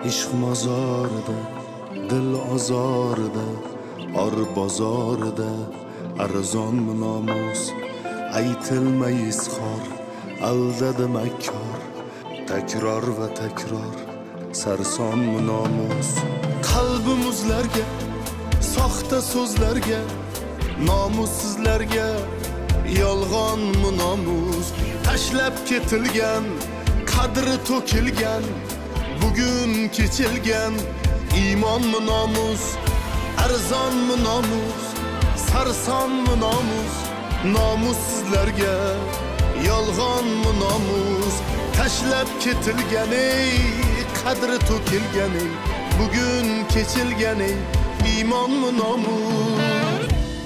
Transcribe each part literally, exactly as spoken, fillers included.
ishq mozorida, dil ozorida, or bozorida arzon nomus aytilmay izhor, aldadi makkor, takror va takror sarson nomus. Qalbimizlarga, soxta so'zlarga, nomussizlarga yolg'on nomus tashlab ketilgan, qadri to'kilgan, bugun kechilgan iymon nomus, arzon nomus, sarson nomus, nomussizlarga yolg'on nomus tashlab ketilgan, ey qadri to'kilgan, ey bugun kechilgan, ey iymon nomus.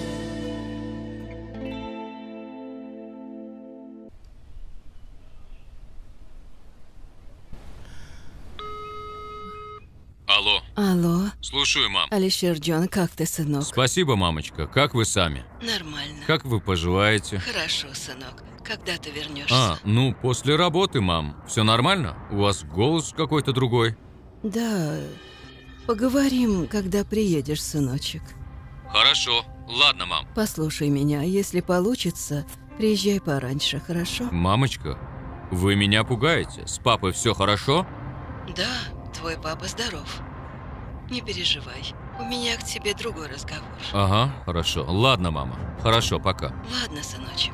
Алло. Алло. Слушаю, мам. Алишер Джон, как ты, сынок? Спасибо, мамочка. Как вы сами? Нормально. Как вы поживаете? Хорошо, сынок. Когда ты вернешься? А, ну, после работы, мам. Все нормально? У вас голос какой-то другой. Да. Поговорим, когда приедешь, сыночек. Хорошо. Ладно, мам. Послушай меня, если получится, приезжай пораньше, хорошо? Мамочка, вы меня пугаете. С папой все хорошо? Да, твой папа здоров. Не переживай. У меня к тебе другой разговор. Ага, хорошо. Ладно, мама. Хорошо, пока. Ладно, сыночек.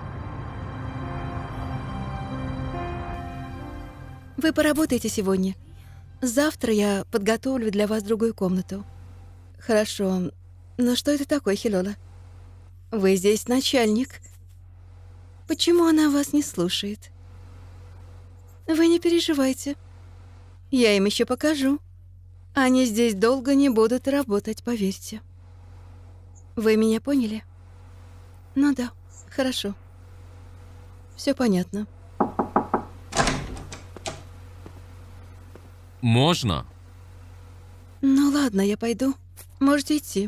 Вы поработаете сегодня. Завтра я подготовлю для вас другую комнату. Хорошо. Но что это такое, Хилола? Вы здесь начальник. Почему она вас не слушает? Вы не переживайте. Я им еще покажу. Они здесь долго не будут работать, поверьте. Вы меня поняли? Ну да, хорошо. Все понятно. Можно? Ну ладно, я пойду. Можете идти.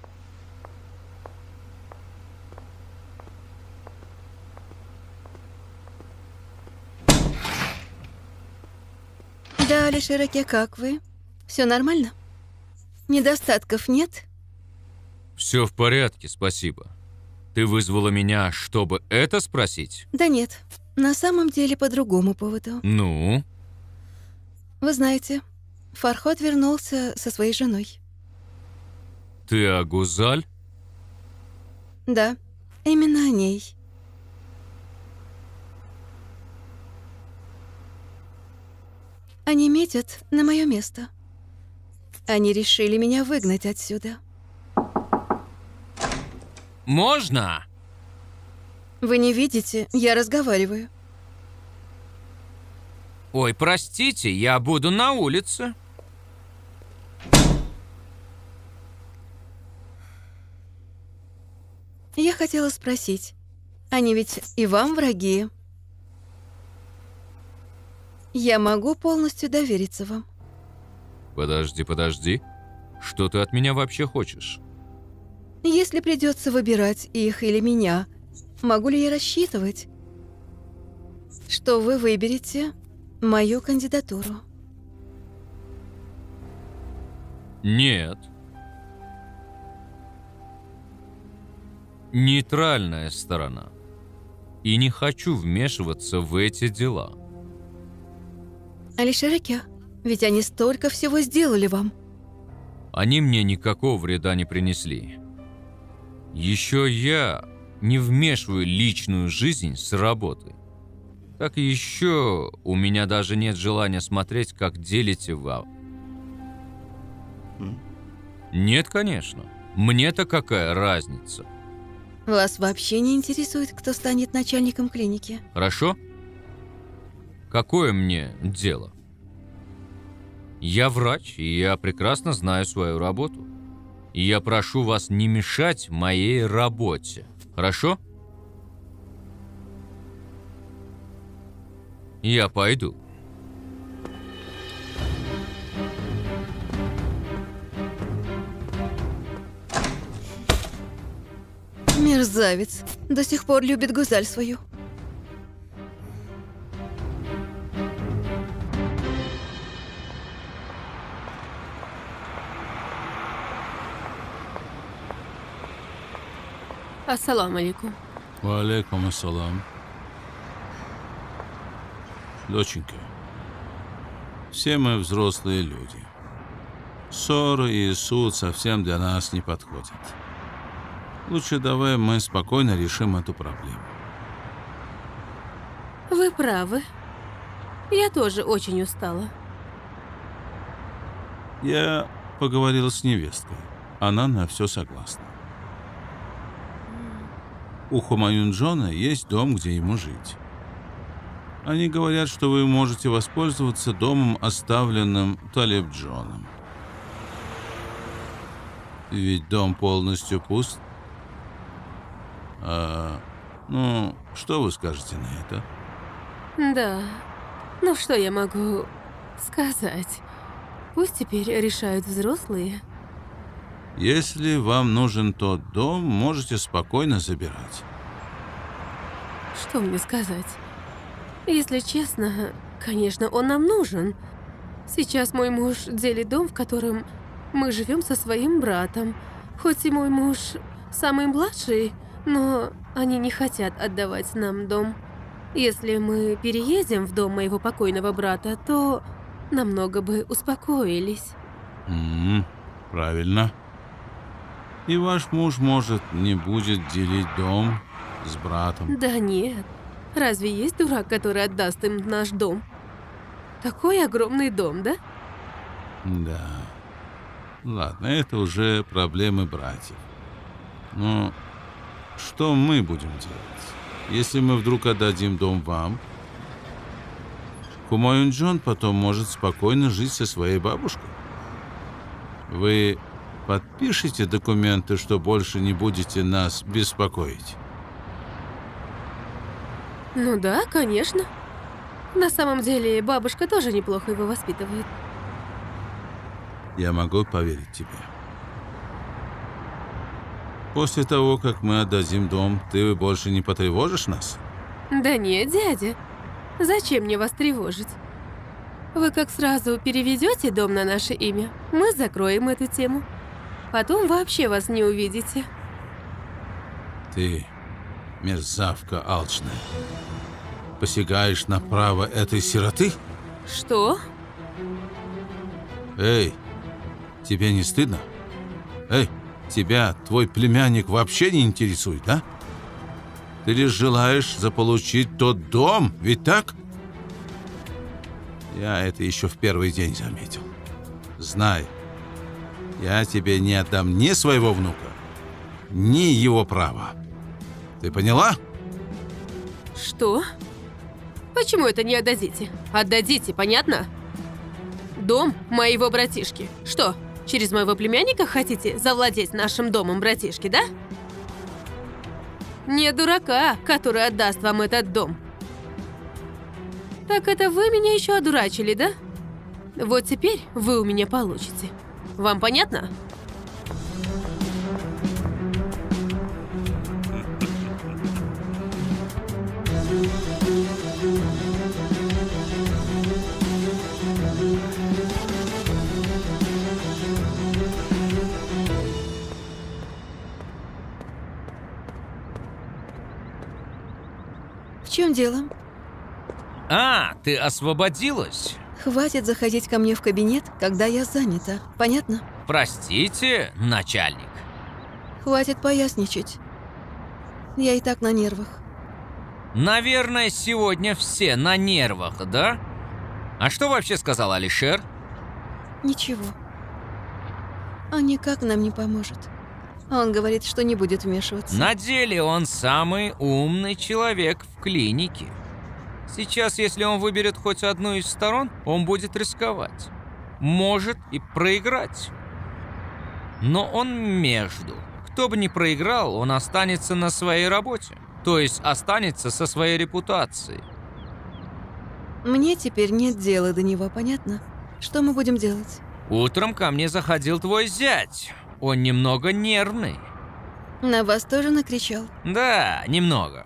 Да, Алишераке, как вы? Все нормально? Недостатков нет? Все в порядке, спасибо. Ты вызвала меня, чтобы это спросить? Да нет, на самом деле по другому поводу. Ну? Вы знаете, Фархот вернулся со своей женой. Ты о Гузаль? Да, именно о ней. Они метят на мое место. Они решили меня выгнать отсюда. Можно? Вы не видите, я разговариваю. Ой, простите, я буду на улице. Я хотела спросить, они ведь и вам враги? Я могу полностью довериться вам. Подожди, подожди. Что ты от меня вообще хочешь? Если придется выбирать их или меня, могу ли я рассчитывать, что вы выберете мою кандидатуру? Нет. Нейтральная сторона. И не хочу вмешиваться в эти дела. Алишераке, ведь они столько всего сделали вам. Они мне никакого вреда не принесли. Еще я не вмешиваю личную жизнь с работой. Так еще у меня даже нет желания смотреть, как делите вы. Нет, конечно. Мне-то какая разница? Вас вообще не интересует, кто станет начальником клиники? Хорошо? Какое мне дело? Я врач, и я прекрасно знаю свою работу. И я прошу вас не мешать моей работе. Хорошо? Я пойду. Мерзавец. До сих пор любит Гузаль свою. Ассаламу алейкум. Ва алейкум ассалам. Доченька, все мы взрослые люди. Ссоры и суд совсем для нас не подходят. Лучше давай мы спокойно решим эту проблему. Вы правы. Я тоже очень устала. Я поговорил с невесткой. Она на все согласна. У Хумаюн-Джона есть дом, где ему жить. Они говорят, что вы можете воспользоваться домом, оставленным Талиб-Джоном. Ведь дом полностью пуст. А, ну, что вы скажете на это? Да. Ну что я могу сказать? Пусть теперь решают взрослые. Если вам нужен тот дом, можете спокойно забирать. Что мне сказать? Если честно, конечно, он нам нужен. Сейчас мой муж делит дом, в котором мы живем со своим братом. Хоть и мой муж самый младший, но они не хотят отдавать нам дом. Если мы переедем в дом моего покойного брата, то намного бы успокоились. М-м, правильно. И ваш муж, может, не будет делить дом с братом. Да нет. Разве есть дурак, который отдаст им наш дом? Такой огромный дом, да? Да. Ладно, это уже проблемы братьев. Но что мы будем делать? Если мы вдруг отдадим дом вам, Хумаюн-Джон потом может спокойно жить со своей бабушкой. Вы подпишите документы, что больше не будете нас беспокоить? Ну да, конечно. На самом деле, бабушка тоже неплохо его воспитывает. Я могу поверить тебе. После того, как мы отдадим дом, ты больше не потревожишь нас? Да нет, дядя. Зачем мне вас тревожить? Вы как сразу переведете дом на наше имя, мы закроем эту тему. Потом вообще вас не увидите. Ты мерзавка алчная. Посягаешь на право этой сироты? Что? Эй, тебе не стыдно? Эй, тебя твой племянник вообще не интересует, да? Ты лишь желаешь заполучить тот дом, ведь так? Я это еще в первый день заметил. Знай, я тебе не отдам ни своего внука, ни его права. Ты поняла? Что? Почему это не отдадите? Отдадите, понятно? Дом моего братишки. Что, через моего племянника хотите завладеть нашим домом, братишки, да? Не дурака, который отдаст вам этот дом. Так это вы меня еще одурачили, да? Вот теперь вы у меня получите. Вам понятно? В чем дело? А, ты освободилась? Хватит заходить ко мне в кабинет, когда я занята. Понятно? Простите, начальник. Хватит поясничать. Я и так на нервах. Наверное, сегодня все на нервах, да? А что вообще сказал Алишер? Ничего. Он никак нам не поможет. Он говорит, что не будет вмешиваться. На деле он самый умный человек в клинике. Сейчас, если он выберет хоть одну из сторон, он будет рисковать. Может и проиграть. Но он между. Кто бы ни проиграл, он останется на своей работе. То есть останется со своей репутацией. Мне теперь нет дела до него, понятно? Что мы будем делать? Утром ко мне заходил твой зять. Он немного нервный. На вас тоже накричал? Да, немного.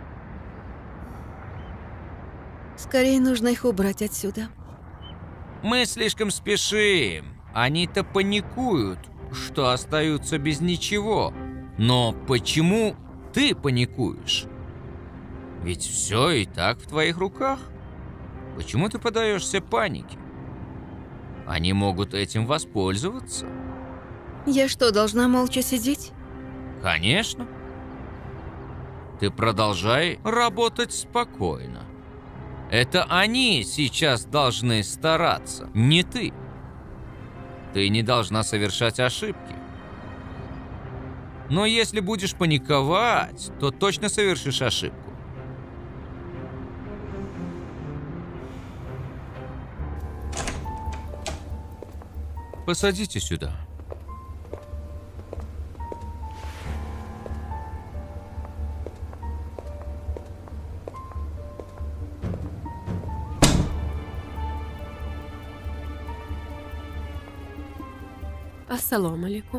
Скорее нужно их убрать отсюда. Мы слишком спешим. Они-то паникуют, что остаются без ничего. Но почему ты паникуешь. Ведь все и так в твоих руках. Почему ты поддаешься панике? Они могут этим воспользоваться. Я что, должна молча сидеть? Конечно. Ты продолжай работать спокойно. Это они сейчас должны стараться, не ты. Ты не должна совершать ошибки. Но если будешь паниковать, то точно совершишь ошибку. Посадите сюда. Ассаламу алейкум.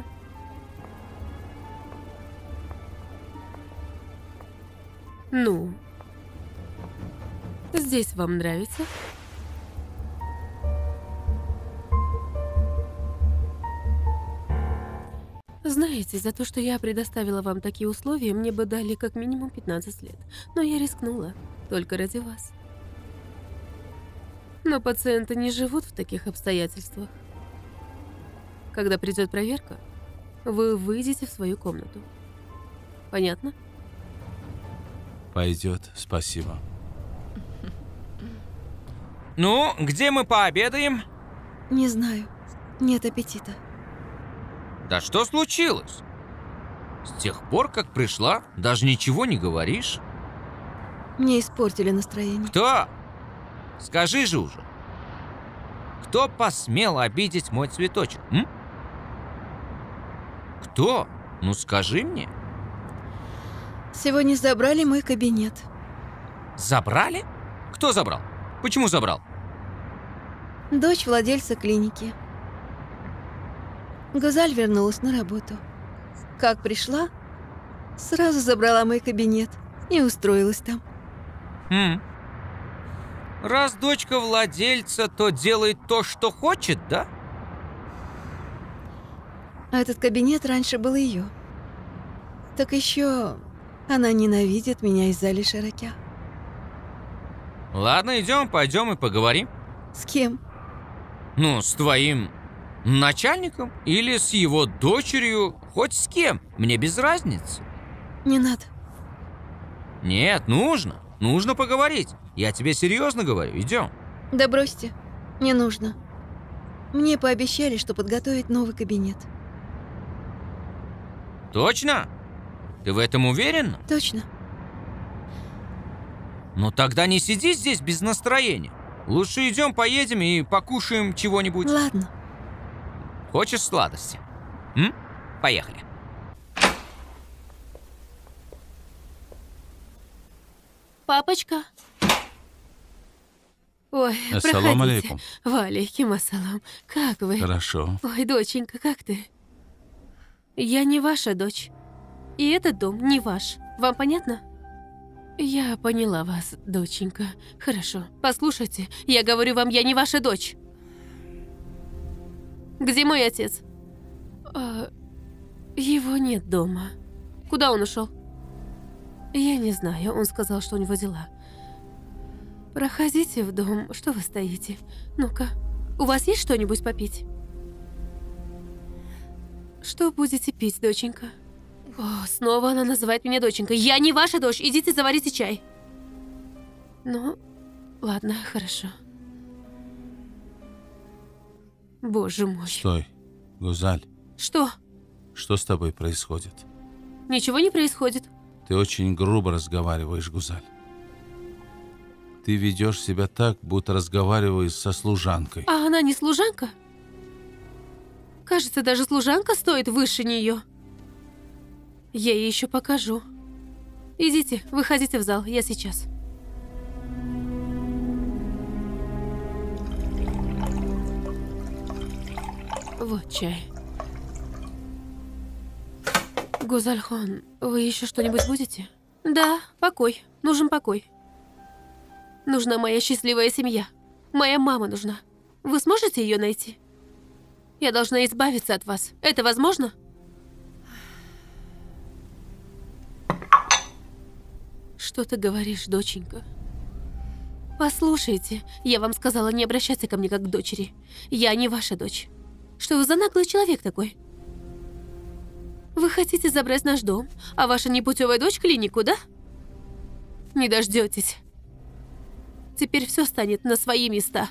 Ну, здесь вам нравится? Знаете, за то, что я предоставила вам такие условия, мне бы дали как минимум пятнадцать лет. Но я рискнула, только ради вас. Но пациенты не живут в таких обстоятельствах. Когда придет проверка, вы выйдете в свою комнату. Понятно? Пойдет, спасибо. Ну, где мы пообедаем? Не знаю. Нет аппетита. Да что случилось? С тех пор, как пришла, даже ничего не говоришь? Мне испортили настроение. Кто? Скажи же уже. Кто посмел обидеть мой цветочек? М? Кто? Ну скажи мне. Сегодня забрали мой кабинет. Забрали? Кто забрал? Почему забрал? Дочь владельца клиники. Гузаль вернулась на работу. Как пришла, сразу забрала мой кабинет и устроилась там. Хм. Раз дочка владельца, то делает то, что хочет, да? А этот кабинет раньше был ее. Так еще она ненавидит меня из-за Али Шаракя. Ладно, идем, пойдем и поговорим. С кем? Ну, с твоим начальником или с его дочерью, хоть с кем, мне без разницы. Не надо. Нет, нужно, нужно поговорить. Я тебе серьезно говорю, идем. Да бросьте, не нужно. Мне пообещали, что подготовят новый кабинет. Точно? Ты в этом уверена? Точно. Ну тогда не сиди здесь без настроения. Лучше идем, поедем и покушаем чего-нибудь. Ладно. Хочешь сладости? М? Поехали. Папочка. Ой, Ассаламу проходите. алейкум. Валейкум ассалам. Как вы? Хорошо. Ой, доченька, как ты? Я не ваша дочь. И этот дом не ваш. Вам понятно? Я поняла вас, доченька. Хорошо. Послушайте, я говорю вам, я не ваша дочь. Где мой отец? А, его нет дома. Куда он ушел? Я не знаю. Он сказал, что у него дела. Проходите в дом. Что вы стоите? Ну-ка. У вас есть что-нибудь попить? Что будете пить, доченька? О, снова она называет меня доченькой. Я не ваша дочь. Идите, заварите чай. Ну, ладно, хорошо. Боже мой. Стой, Гузаль. Что? Что с тобой происходит? Ничего не происходит. Ты очень грубо разговариваешь, Гузаль. Ты ведешь себя так, будто разговариваешь со служанкой. А она не служанка? Кажется, даже служанка стоит выше нее. Я ей еще покажу. Идите, выходите в зал, я сейчас. Вот чай. Гузальхон, вы еще что-нибудь будете? Да, покой. Нужен покой. Нужна моя счастливая семья. Моя мама нужна. Вы сможете ее найти? Я должна избавиться от вас. Это возможно? Что ты говоришь, доченька? Послушайте, я вам сказала не обращаться ко мне как к дочери. Я не ваша дочь. Что вы за наглый человек такой? Вы хотите забрать наш дом, а ваша непутевая дочь клинику, да? Не дождетесь. Теперь все станет на свои места.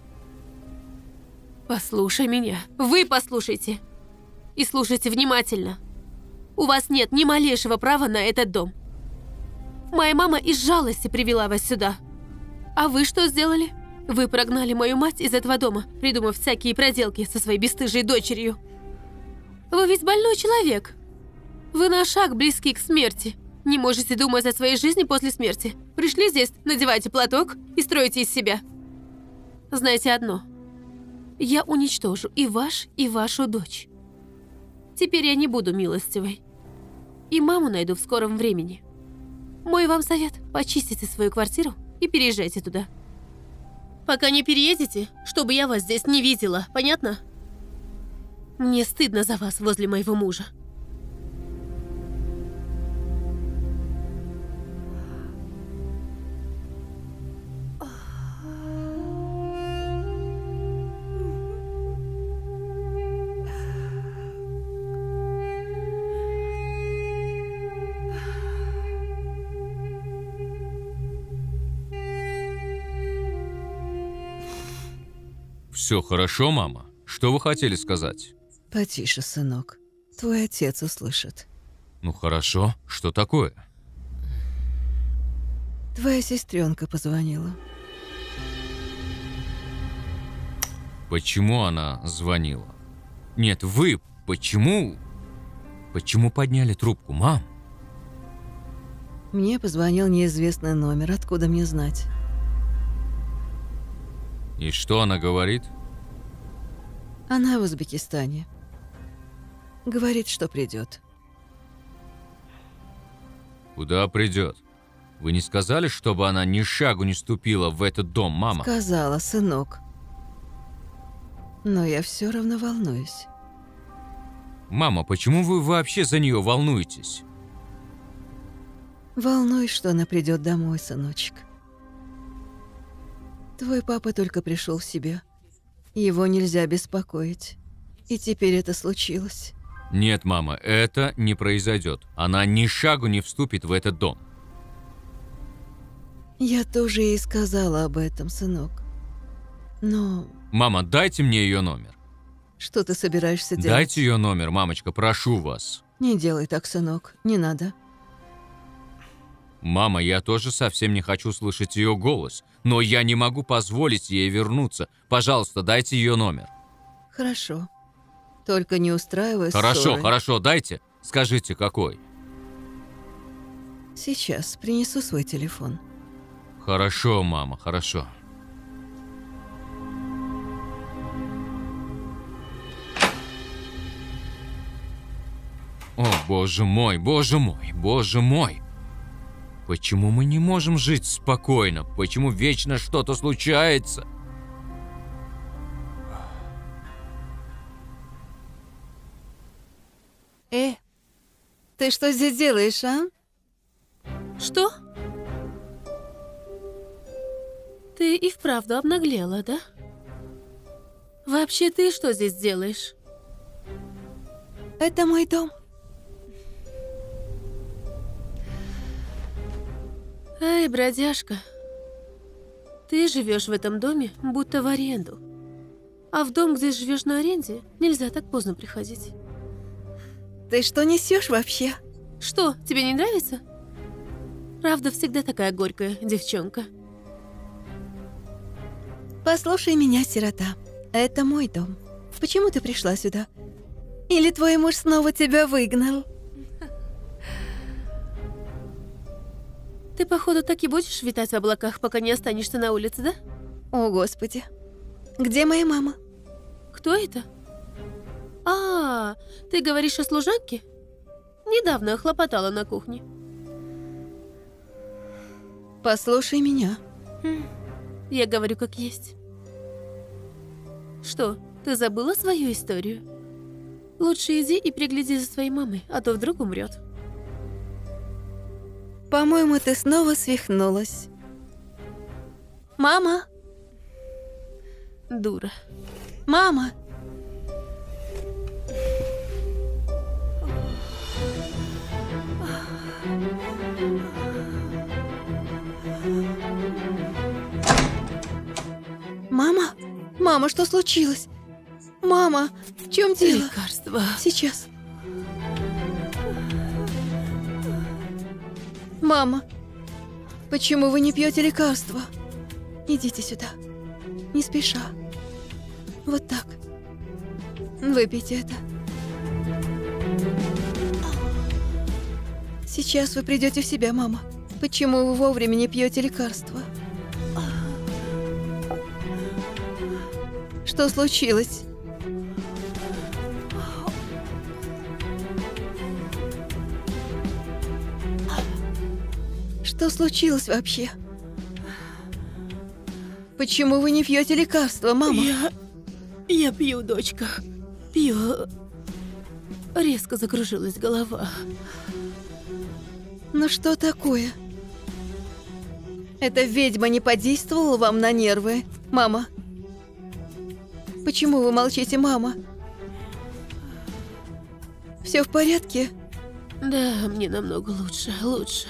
Послушай меня. Вы послушайте. И слушайте внимательно. У вас нет ни малейшего права на этот дом. Моя мама из жалости привела вас сюда. А вы что сделали? Вы прогнали мою мать из этого дома, придумав всякие проделки со своей бесстыжей дочерью. Вы ведь больной человек. Вы на шаг близки к смерти. Не можете думать о своей жизни после смерти. Пришли здесь, надевайте платок и строите из себя. Знаете одно. Я уничтожу и ваш, и вашу дочь. Теперь я не буду милостивой. И маму найду в скором времени. Мой вам совет. Почистите свою квартиру и переезжайте туда. Пока не переедете, чтобы я вас здесь не видела, понятно? Мне стыдно за вас возле моего мужа. Все хорошо, мама? Что вы хотели сказать? Потише, сынок. Твой отец услышит. Ну хорошо, что такое? Твоя сестренка позвонила. Почему она звонила? Нет, вы почему... Почему подняли трубку, мам? Мне позвонил неизвестный номер, откуда мне знать? И что она говорит? Она в Узбекистане. Говорит, что придет. Куда придет? Вы не сказали, чтобы она ни шагу не ступила в этот дом, мама? Сказала, сынок. Но я все равно волнуюсь. Мама, почему вы вообще за нее волнуетесь? Волнуюсь, что она придет домой, сыночек. Твой папа только пришел в себя. Его нельзя беспокоить. И теперь это случилось. Нет, мама, это не произойдет. Она ни шагу не вступит в этот дом. Я тоже ей сказала об этом, сынок. Но Мама, дайте мне ее номер. что ты собираешься делать? Дайте ее номер, мамочка, прошу вас. Не делай так, сынок. Не надо. Мама, я тоже совсем не хочу слышать ее голос, но я не могу позволить ей вернуться. Пожалуйста, дайте ее номер. Хорошо. Только не устраивай Хорошо, ссоры. хорошо, дайте. Скажите, какой? Сейчас принесу свой телефон. Хорошо, мама, хорошо. О, боже мой, боже мой, боже мой. Почему мы не можем жить спокойно? Почему вечно что-то случается? Э, ты что здесь делаешь, а? Что? Ты и вправду обнаглела, да? Вообще, ты что здесь делаешь? Это мой дом. Эй, бродяжка. Ты живешь в этом доме, будто в аренду. А в дом, где живешь на аренде, нельзя так поздно приходить. Ты что несешь вообще? Что, тебе не нравится? Правда всегда такая горькая, девчонка. Послушай меня, сирота. Это мой дом. Почему ты пришла сюда? Или твой муж снова тебя выгнал? Ты, походу, так и будешь витать в облаках, пока не останешься на улице, да? О, Господи. Где моя мама? Кто это? А, ты говоришь о служанке? Недавно хлопотала на кухне. Послушай меня. Я говорю как есть. Что, ты забыла свою историю? Лучше иди и пригляди за своей мамой, а то вдруг умрет. По-моему, ты снова свихнулась. Мама? Дура. Мама? Мама? Мама, что случилось? Мама, в чем дело? Лекарство. Сейчас. Мама, почему вы не пьете лекарства? Идите сюда. Не спеша. Вот так. Выпейте это. Сейчас вы придете в себя, мама. Почему вы вовремя не пьете лекарства? Что случилось? Что случилось вообще? Почему вы не пьете лекарства, мама? Я... Я пью, дочка. Пью. Резко закружилась голова. Ну что такое? Эта ведьма не подействовала вам на нервы, мама? Почему вы молчите, мама? Все в порядке? Да, мне намного лучше, лучше.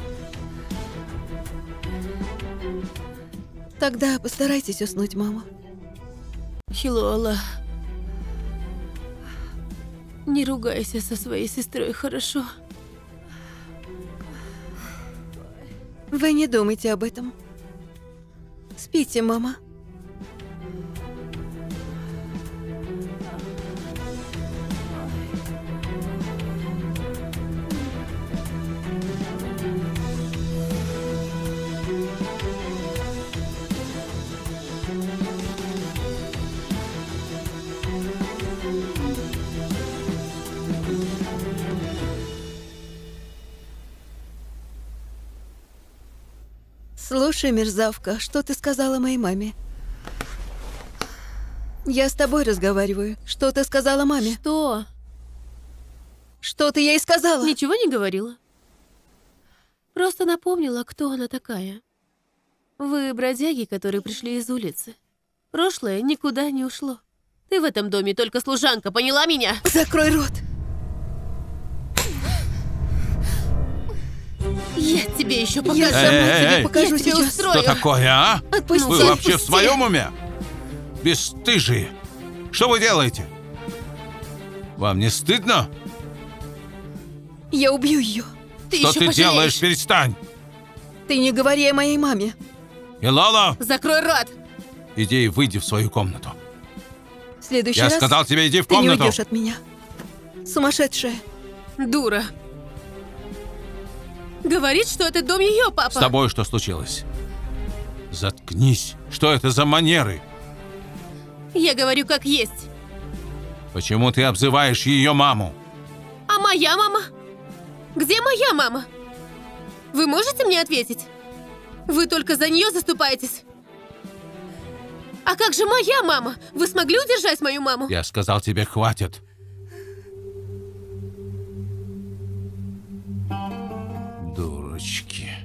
Тогда постарайтесь уснуть, мама. Хилола, не ругайся со своей сестрой, хорошо? Вы не думайте об этом. Спите, мама. Слушай, мерзавка, что ты сказала моей маме? Я с тобой разговариваю. Что ты сказала маме? Что? Что ты ей сказала? Ничего не говорила. Просто напомнила, кто она такая. Вы бродяги, которые пришли из улицы. Прошлое никуда не ушло. Ты в этом доме только служанка, поняла меня? Закрой рот! Я тебе еще покажу. Я сама Эй, тебе эй, покажу я тебе сейчас. устрою. Что такое, а? Отпусти, Вы вообще в отпусти. своем уме? Бесстыжие! Что вы делаете? Вам не стыдно? Я убью ее. Ты Что еще ты пожалеешь. делаешь? Перестань! Ты не говори о моей маме. Илала, Закрой рот. иди и выйди в свою комнату. В следующий Я раз сказал тебе, иди в ты не комнату. уйдешь от меня. Сумасшедшая. Дура. Говорит, что этот дом ее, папа. С тобой что случилось? Заткнись. Что это за манеры? Я говорю, как есть. Почему ты обзываешь ее маму? А моя мама? Где моя мама? Вы можете мне ответить? Вы только за нее заступаетесь. А как же моя мама? Вы смогли удержать мою маму? Я сказал тебе, хватит. Дурочки.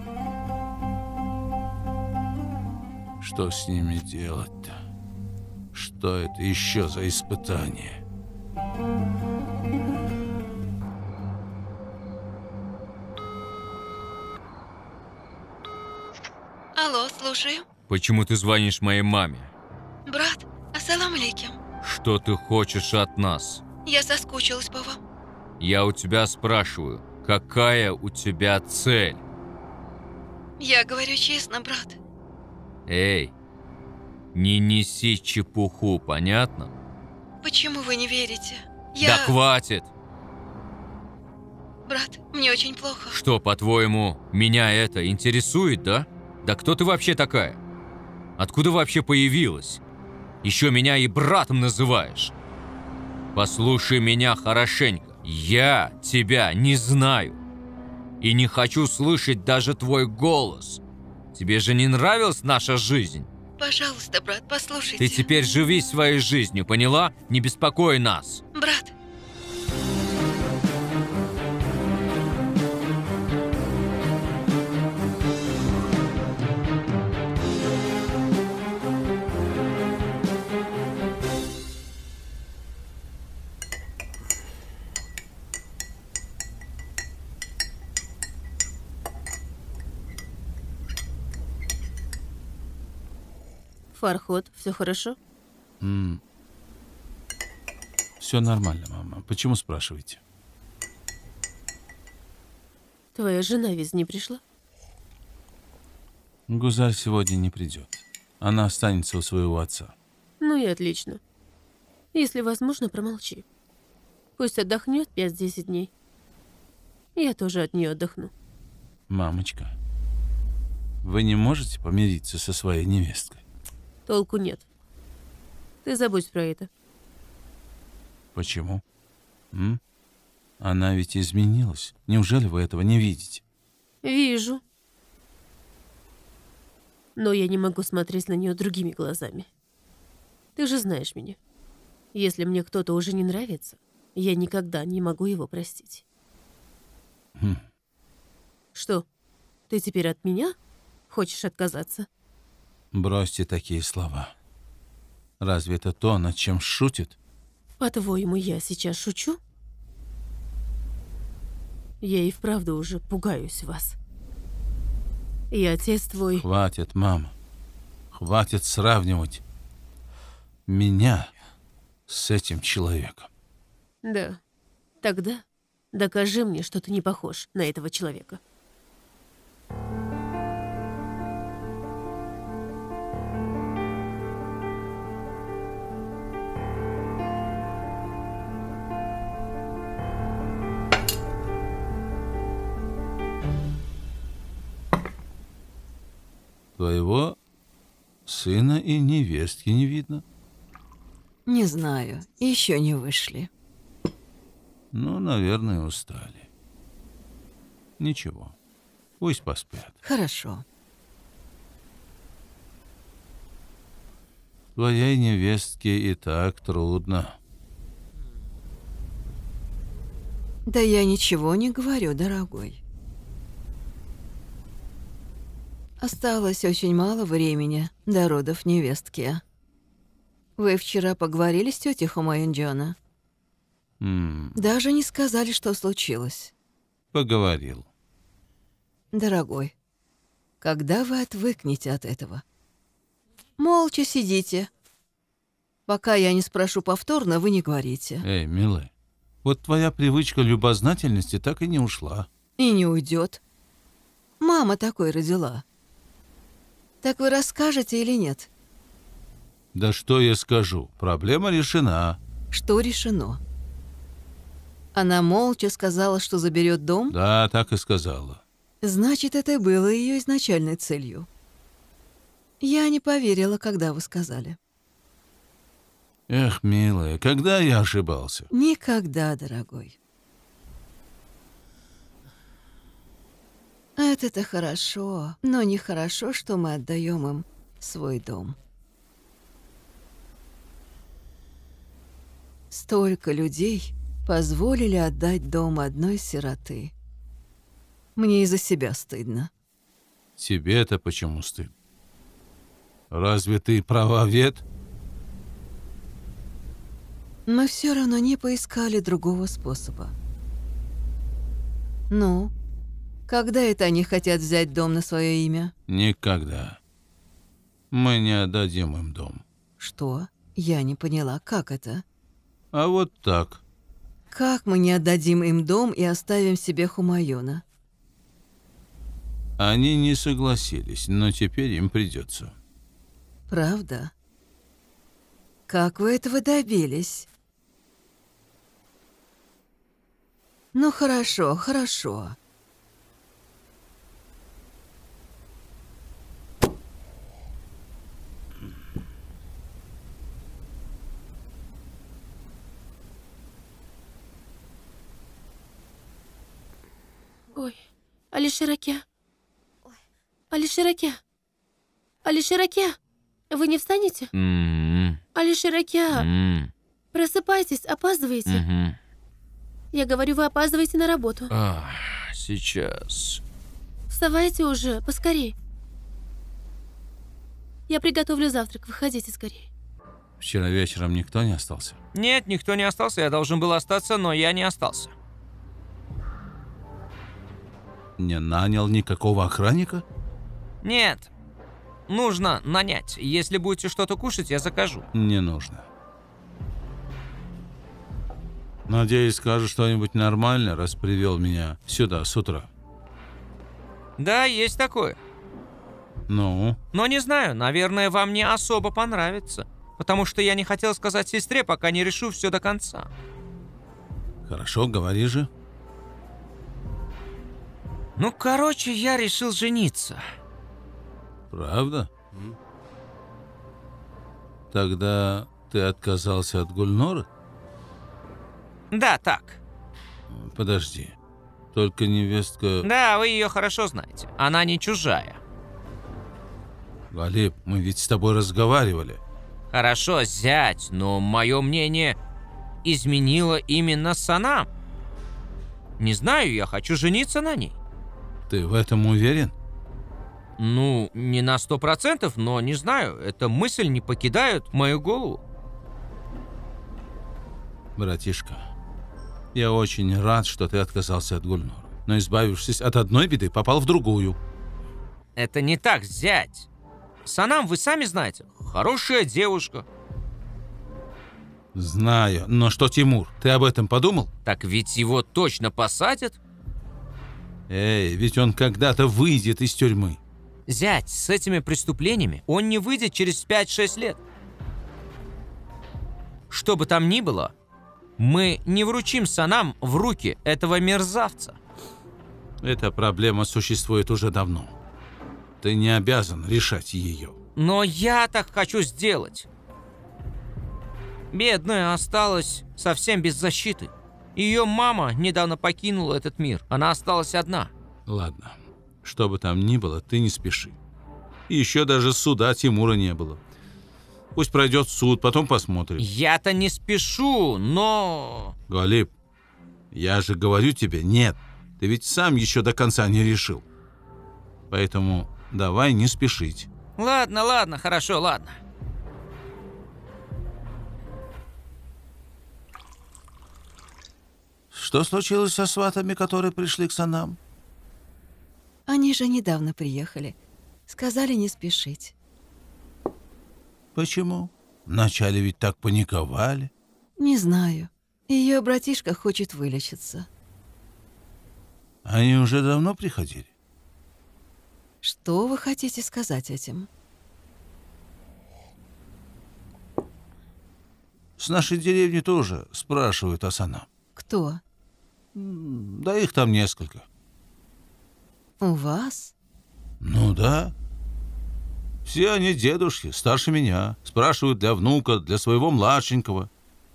Что с ними делать-то? Что это еще за испытание? Алло, слушаю. Почему ты звонишь моей маме? Брат, ассалам алейкум. Что ты хочешь от нас? Я соскучилась по вам. Я у тебя спрашиваю, какая у тебя цель? Я говорю честно, брат. Эй, не неси чепуху, понятно? Почему вы не верите? Да Я... хватит! Брат, мне очень плохо. Что, по-твоему, меня это интересует, да? Да кто ты вообще такая? Откуда вообще появилась? Еще меня и братом называешь. Послушай меня хорошенько. Я тебя не знаю. И не хочу слышать даже твой голос. Тебе же не нравилась наша жизнь? Пожалуйста, брат, послушайте. Ты теперь живи своей жизнью, поняла? Не беспокой нас. Брат, Фархот, все хорошо? Все нормально, мама. Почему спрашиваете? Твоя жена ведь не пришла? Гузаль сегодня не придет. Она останется у своего отца. Ну и отлично. Если возможно, промолчи. Пусть отдохнет пять-десять дней. Я тоже от нее отдохну. Мамочка, вы не можете помириться со своей невесткой? Толку нет. Ты забудь про это. Почему? М? Она ведь изменилась. Неужели вы этого не видите? Вижу. Но я не могу смотреть на нее другими глазами. Ты же знаешь меня. Если мне кто-то уже не нравится, я никогда не могу его простить. Хм. Что, ты теперь от меня хочешь отказаться? Бросьте такие слова. Разве это то, над чем шутит? По-твоему, я сейчас шучу? Я и вправду уже пугаюсь вас. И отец твой... Хватит, мама. Хватит сравнивать меня с этим человеком. Да. Тогда докажи мне, что ты не похож на этого человека. Твоего сына и невестки не видно. Не знаю, еще не вышли. Ну, наверное, устали. Ничего, пусть поспят. Хорошо. Твоей невестке и так трудно. Да я ничего не говорю, дорогой. Осталось очень мало времени до родов невестки. Вы вчера поговорили с тетей Хумаюнджона? М, Даже не сказали, что случилось. Поговорил. Дорогой, когда вы отвыкнете от этого? Молча сидите. Пока я не спрошу повторно, вы не говорите. Эй, милая, вот твоя привычка любознательности так и не ушла. И не уйдет. Мама такой родила. Так вы расскажете или нет? Да что я скажу, проблема решена. Что решено? Она молча сказала, что заберет дом? Да, так и сказала. Значит, это и было ее изначальной целью. Я не поверила, когда вы сказали. Эх, милая, когда я ошибался? Никогда, дорогой. Это-то хорошо, но нехорошо, что мы отдаем им свой дом. Столько людей позволили отдать дом одной сироты. Мне из-за себя стыдно. Тебе-то почему стыд? Разве ты правовед? Мы все равно не поискали другого способа. Ну, когда это они хотят взять дом на свое имя? Никогда. Мы не отдадим им дом. Что? Я не поняла, как это? А вот так. Как мы не отдадим им дом и оставим себе Хумаюна? Они не согласились, но теперь им придется. Правда? Как вы этого добились? Ну хорошо, хорошо. Ой, Алишираке. Алишираке. Алишираке. Вы не встанете? М-м, Алишираке, м, просыпайтесь, опаздываете. мгм. Я говорю, вы опаздываете на работу. Ах, сейчас. Вставайте уже, поскорей. Я приготовлю завтрак, выходите скорее. Вчера вечером никто не остался? Нет, никто не остался. Я должен был остаться, но я не остался. Не нанял никакого охранника? Нет. нужно нанять. Если будете что-то кушать, я закажу. Не нужно. Надеюсь, скажешь что-нибудь нормальное, раз привел меня сюда с утра. Да, есть такое. Ну? Но не знаю, наверное, вам не особо понравится. Потому что я не хотел сказать сестре, пока не решу все до конца. Хорошо, говори же. Ну, короче, я решил жениться. Правда? Тогда ты отказался от Гульноры? Да, так. Подожди. Только невестка... Да, вы ее хорошо знаете. Она не чужая. Галиб, мы ведь с тобой разговаривали. Хорошо, зять, но мое мнение изменило именно Санам. Не знаю, я хочу жениться на ней. Ты в этом уверен? Ну, не на сто процентов, но не знаю. Эта мысль не покидает мою голову. Братишка, я очень рад, что ты отказался от Гульноры. Но избавившись от одной беды, попал в другую. Это не так, зять. Санам, вы сами знаете, хорошая девушка. Знаю, но что, Тимур, ты об этом подумал? Так ведь его точно посадят? Эй, ведь он когда-то выйдет из тюрьмы. Зять, с этими преступлениями он не выйдет через пять-шесть лет. Что бы там ни было, мы не вручим Санам в руки этого мерзавца. Эта проблема существует уже давно. Ты не обязан решать ее. Но я так хочу сделать. Бедная осталась совсем без защиты. Ее мама недавно покинула этот мир. Она осталась одна. Ладно, что бы там ни было, ты не спеши. Еще даже суда Тимура не было. Пусть пройдет суд, потом посмотрим. Я-то не спешу, но... Галиб, я же говорю тебе, нет. Ты ведь сам еще до конца не решил. Поэтому давай не спешить. Ладно, ладно, хорошо, ладно. Что случилось со сватами, которые пришли к Санам? Они же недавно приехали. Сказали не спешить. Почему? Вначале ведь так паниковали. Не знаю. Ее братишка хочет вылечиться. Они уже давно приходили? Что вы хотите сказать этим? С нашей деревни тоже спрашивают о Санам. Кто? Да их там несколько. У вас? Ну да. Все они дедушки, старше меня. Спрашивают для внука, для своего младшенького.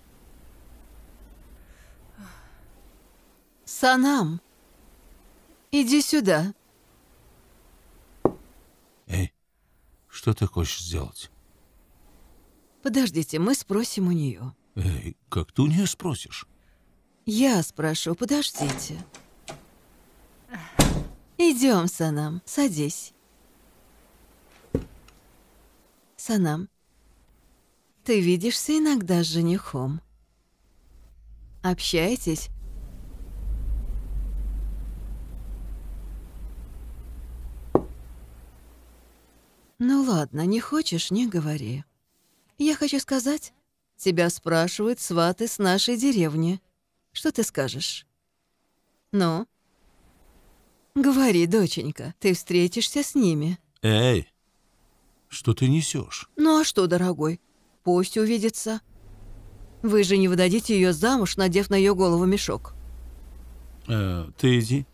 Санам, иди сюда. Эй, что ты хочешь сделать? Подождите, мы спросим у нее. Эй, как ты у нее спросишь? Я спрошу, подождите. Идем, Санам, садись. Санам, ты видишься иногда с женихом? Общаетесь? Ну ладно, не хочешь, не говори. Я хочу сказать, тебя спрашивают сваты с нашей деревни. Что ты скажешь? Ну? Говори, доченька, ты встретишься с ними. Эй, что ты несешь? Ну а что, дорогой? Пусть увидится. Вы же не выдадите ее замуж, надев на ее голову мешок. Э, ты иди.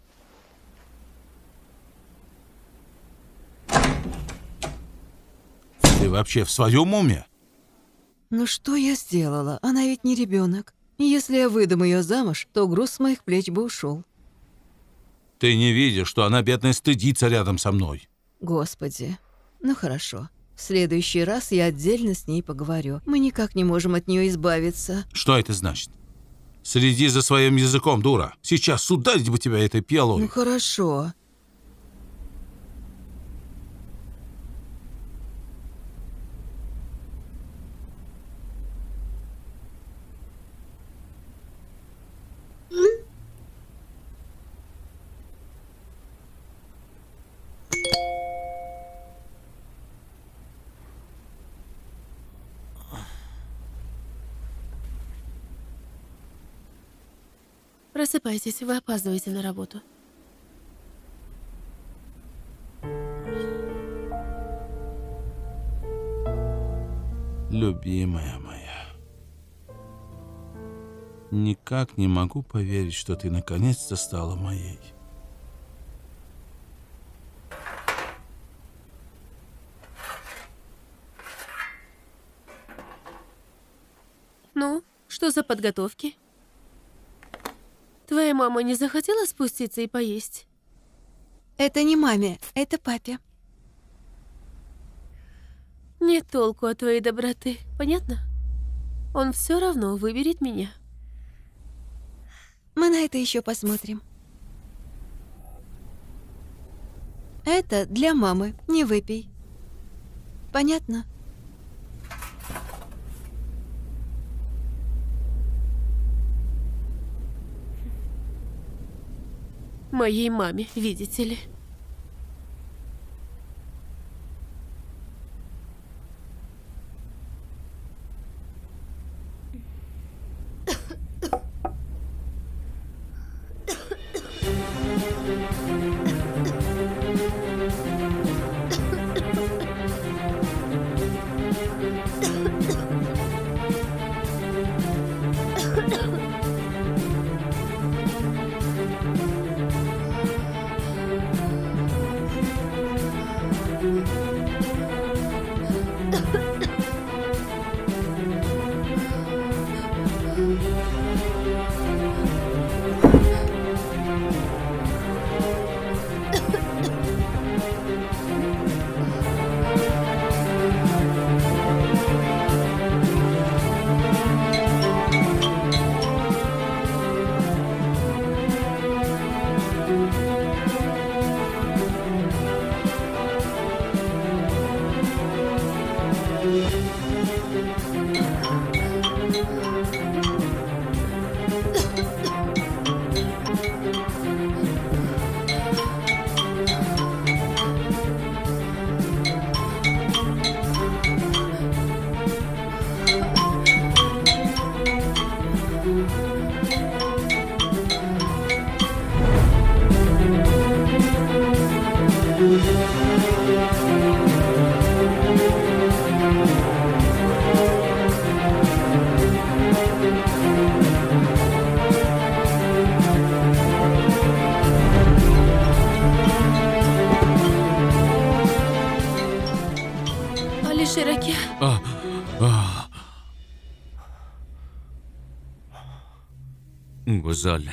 Ты вообще в своем уме? Ну что я сделала? Она ведь не ребенок. Если я выдам ее замуж, то груз с моих плеч бы ушел. Ты не видишь, что она, бедная, стыдится рядом со мной? Господи. Ну хорошо. В следующий раз я отдельно с ней поговорю. Мы никак не можем от нее избавиться. Что это значит? Следи за своим языком, дура. Сейчас ударить бы тебя этой пиалой. Ну хорошо. Просыпайтесь, вы опаздываете на работу. Любимая моя, никак не могу поверить, что ты наконец-то стала моей. Ну, что за подготовки? Твоя мама не захотела спуститься и поесть? Это не маме, это папе. Нет толку от твоей доброты, понятно? Он все равно выберет меня. Мы на это еще посмотрим. Это для мамы, не выпей. Понятно? Моей маме, видите ли. Алишер-ака. А, а. Гузаль.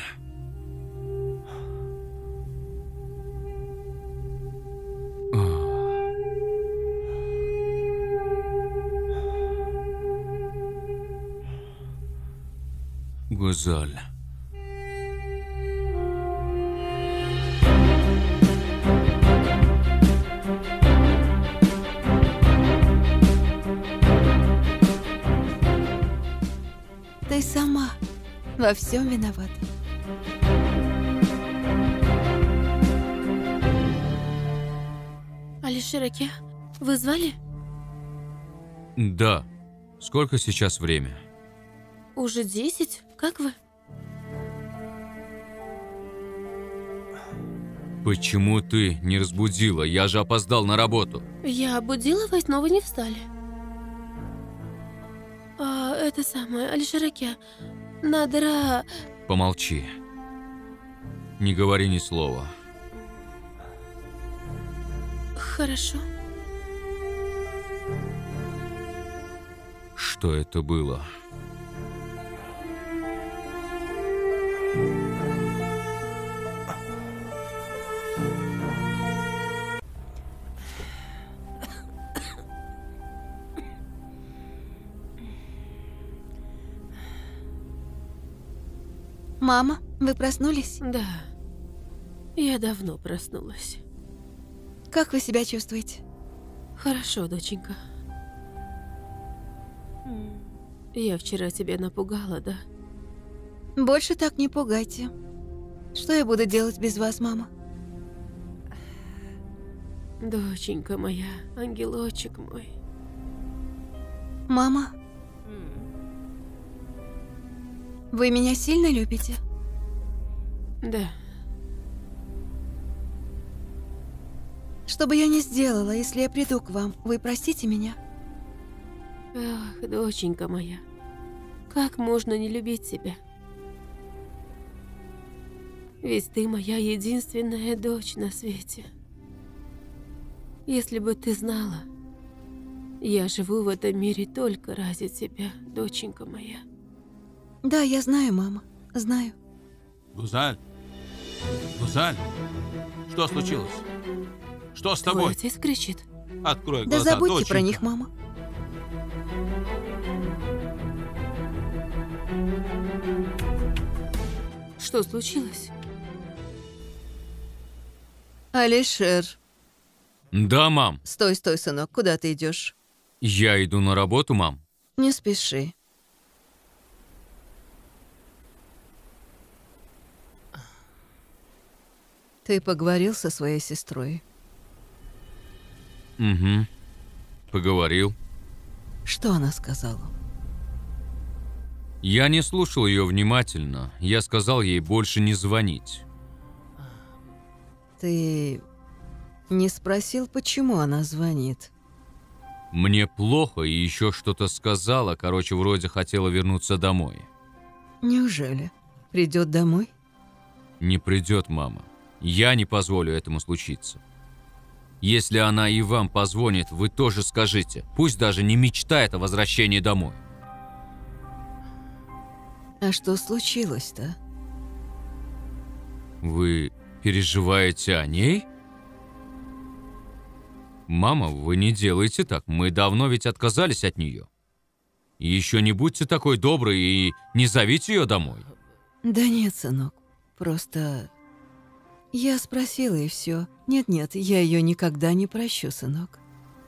Гузаль. Ты сама во всем виновата. Алишер-ака, вы звали? Да. Сколько сейчас время? Уже десять? Как вы? Почему ты не разбудила? Я же опоздал на работу. Я будила вас, но вы не встали. А, это самое, Алишер-ака, надо... Помолчи. Не говори ни слова. Хорошо. Что это было? Мама, вы проснулись? Да. Я давно проснулась. Как вы себя чувствуете? Хорошо, доченька. Я вчера тебя напугала, да? Больше так не пугайте. Что я буду делать без вас, мама? Доченька моя, ангелочек мой. Мама, вы меня сильно любите? Да. Что бы я ни сделала, если я приду к вам, вы простите меня? Ах, доченька моя, как можно не любить тебя? Ведь ты моя единственная дочь на свете. Если бы ты знала, я живу в этом мире только ради тебя, доченька моя. Да, я знаю, мама, знаю. Гузаль! Гузаль! Что случилось? Что с Твой тобой? отец кричит. Открой Да глаза, забудьте доченька. про них, мама. Что случилось? Алишер, Да, мам. стой, стой, сынок, куда ты идешь? Я иду на работу, мам. Не спеши. Ты поговорил со своей сестрой? Угу. Поговорил. Что она сказала? Я не слушал ее внимательно. Я сказал ей больше не звонить. Ты не спросил, почему она звонит? Мне плохо и еще что-то сказала. Короче, вроде хотела вернуться домой. Неужели? Придет домой? Не придет мама. Я не позволю этому случиться. Если она и вам позвонит, вы тоже скажите. Пусть даже не мечтает о возвращении домой. А что случилось-то? Вы переживаете о ней? Мама, вы не делайте так. Мы давно ведь отказались от нее. Еще не будьте такой доброй и не зовите ее домой. Да нет, сынок, просто... Я спросила, и все. Нет-нет, я ее никогда не прощу, сынок.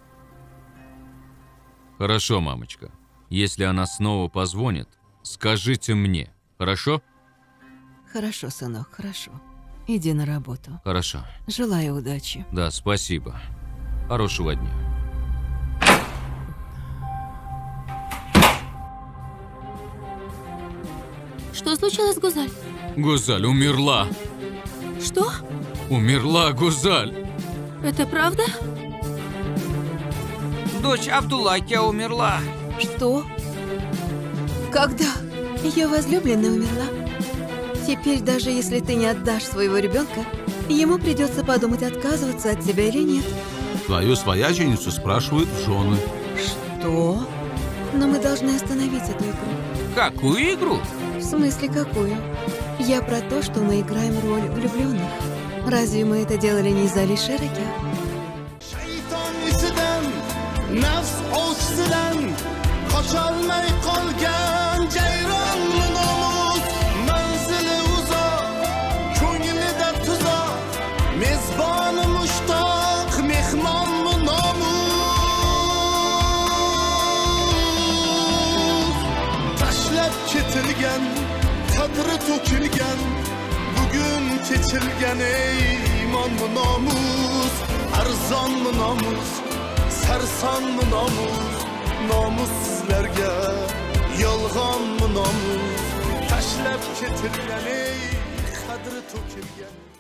Хорошо, мамочка. Если она снова позвонит, скажите мне, хорошо? Хорошо, сынок, хорошо. Иди на работу. Хорошо. Желаю удачи. Да, спасибо. Хорошего дня. Что случилось, Гузаль? Гузаль умерла. Что? Умерла Гузаль. Это правда? Дочь Абдуллахя умерла. Что? Когда? Ее возлюбленная умерла. Теперь, даже если ты не отдашь своего ребенка, ему придется подумать, отказываться от тебя или нет. Твою свояченицу спрашивают в жены. Что? Но мы должны остановить эту игру. Какую игру? В смысле, какую? Я про то, что мы играем роль влюбленных. Разве мы это делали не из-за Алишера? Shayton isidan, nafs o'chsidan, qocholmay qolgan jayron nomus, manzili uzoq, ko'nglida tuzoq, mezboni mushtoq, mehmon nomus. Tashlab ketilgan, qadri to'kilgan, bugun kechilgan ey imonmi nomus, arzonmi nomus, sarsonmi nomus, nomussizlarga yolg'onmi nomus, tashlab ketilgan ey qadri to'kilgan